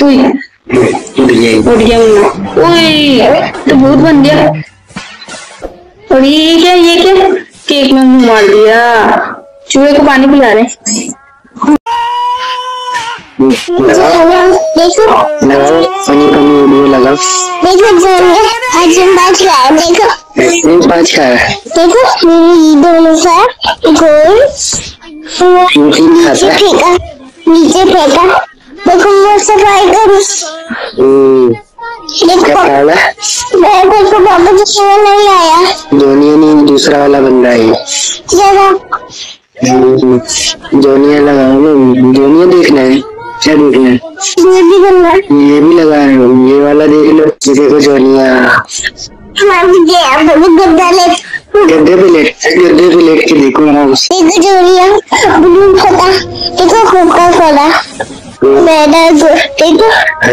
उठ गया मुन्ना। ओए तो भूत बन गया। और ये क्या केक में मुंह मार दिया। चूहे को पानी पिला रहे। देखो फनी वीडियो लगाओ। देखो आइसक्रीम पाँच खाया। देखो आइसक्रीम पाँच खाया। देखो मेरी दोनों का गोल नीचे फेंका। देखो मैं सफाई करूँ। देखो देखो पापा जी नहीं आया। जोनिया नहीं दूसरा वाला बन रहा है। जोनिया लगाओ। जोनिया देखना है क्या देखना है? ये भी बनना है। ये भी लगा रहे हो। ये वाला देख लो। ये देखो जोनिया। गद्दे पे लेट के देखो आराम से। देखो जोनिया ब्लू खोला। देखो कोका कोला। देखो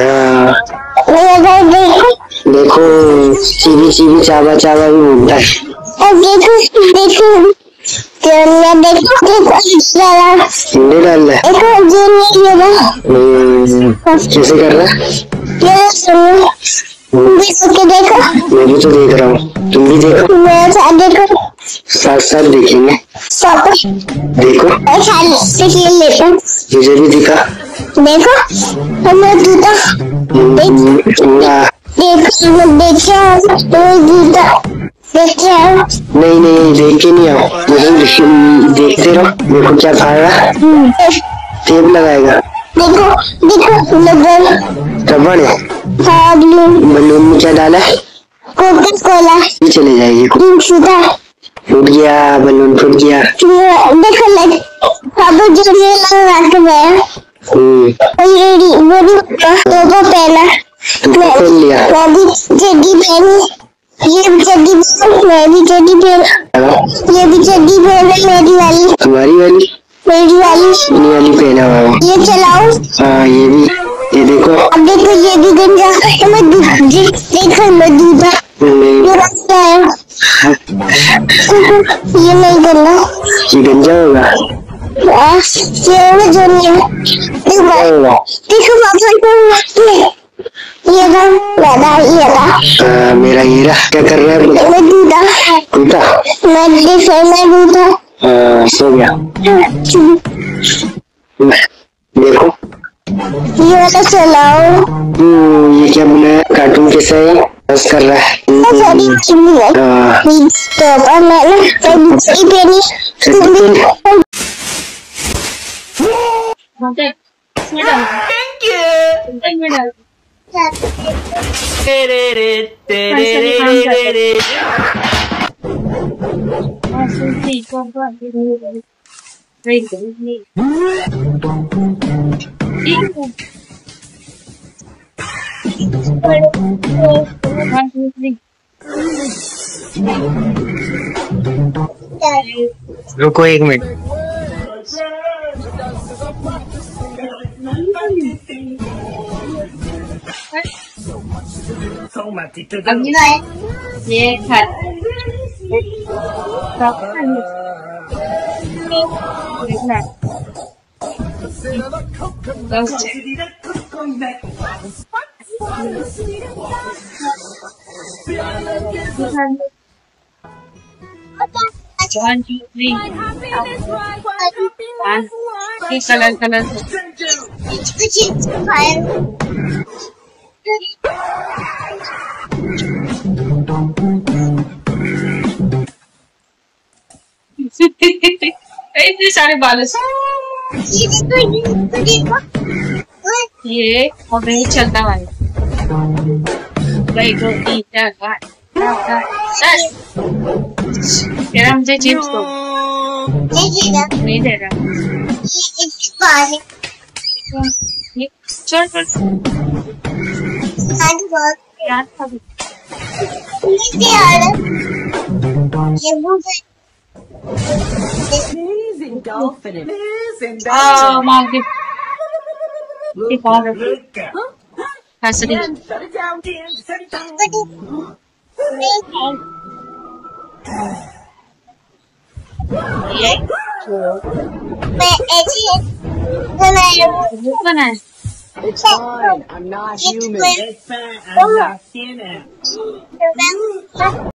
देखो चीवी चावा चावा भी बोलता है। और देखो जोनिया देखो डाल रहा है। कैसे कर रहा है? देखो मैं भी तो देख रहा हूँ। तुम भी देखो। साथ देखेंगे। देखो मुझे भी दिखा। देखो हमें जूता नहीं देख के नहीं आओ। देखते रहो। देखो क्या खा रहा। टेप लगाएगा। देखो रबड़ है। हाँ बलून में क्या डाला है? Coca Cola. ये चले जाएगी। फूट गया बलून फूट गया। देखो पापा जो लगा के गया। पहना पहन लिया। मैं भी चड्डी पहनी। ये भी चड्डी पहन। मैं भी चड्डी पहन। ये भी चड्डी पहन मेरी वाली। तुम्हारी वाली? मेरी वाली पहना हुआ। ये चलाओ। हाँ ये भी। ये देखो अब देखो ये भी गंजा। देखो मैं दूधा ये नहीं करना। ये गंजा होगा। ये जोनिया देखो पापा मेरा हीरा क्या कर रहा है? मैं दूधा मैं दूधा। सो गया। देखो ये वाला चलाओ। ये क्या बनाया? कार्टून कैसा है? बस कर रहा है। रुको एक मिनट। ये खत One, two, three. Color. इतने सारे बाल ये और नहीं चलता भाई। तेरा मुझे चिप्स दो। नहीं दे रहा। चल It's fine. I'm not human. It's fine. I'm not human.